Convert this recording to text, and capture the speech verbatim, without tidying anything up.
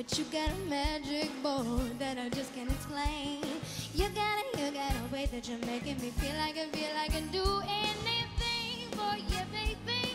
but you got a magic boy that I just can't explain. You got it, you got a way that you're making me feel like I feel like I can do anything for you, baby.